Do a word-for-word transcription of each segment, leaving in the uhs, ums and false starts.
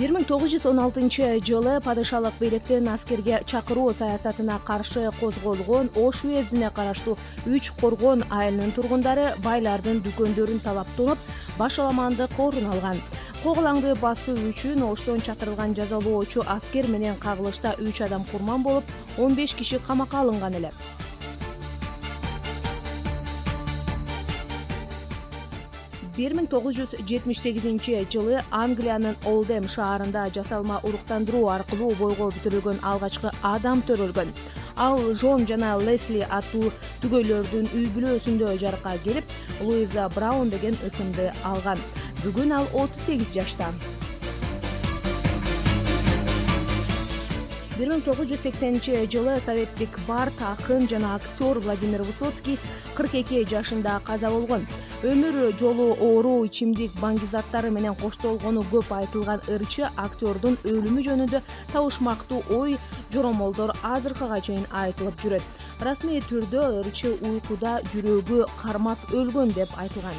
бир миң тогуз жүз он алтынчы жылы падышалык бийликтин аскерге чакыруу саясатына каршы козголгон Ош уездине караштуу үч коргон айылынын тургундары байлардын дүкөндөрүн талаптонуп, башаламандык орун алган. Коголаңды басуу үчүн Оштон чакырылган жазалоочу аскер менен кагылышта үч адам курман болуп, он беш киши камакка алынган эле. бир миң тогуз жүз жетимиш сегизинчи жылы Англиянын Олдем шаарында жасалма уруктандыруу аркылуу бойго көтөрүлгөн алгачкы адам төрөлгөн. Ал Жон жана Лесли аттуу түгөйлөрдүн үй бүлөсүндө жарыкка келип, Луиза Браун деген ысымды алган. Бүгүн ал отуз сегиз жашта. бир миң тогуз жүз сексенинчи жылы советтик бард, акын жана актер Владимир Высоцкий кырк эки жашында каза болгон. Өмүр жолу оору, ичимдик баңгизаттары менен коштолгону көп айтылган ырчы актердун өлүмү жөнүндө табышмактуу ой жоромолдор азыркыга чейин айтылып жүрөт. Расмий түрдө ырчы уйкуда жүрөгү кармап өлгөн деп айтылган.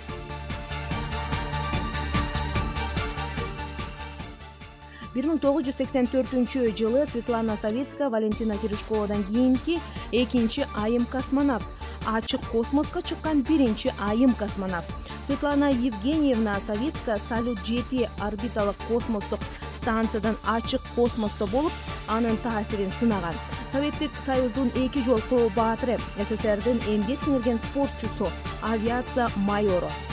бир миң тогуз жүз сексен төртүнчү жылы Светлана Савицкая Валентина Терешковадан кийинки экинчи айым космонавт. Ачык космоско чыккан биринчи айым космонавт. Светлана Евгеньевна Савицкая Салют жети орбиталык космостук станциядан ачык космосто болуп, анын таасирин сынаган. Советтик Союздун эки жолку баатыры, СССРдин эмгек сиңирген спортчусу, авиация майору.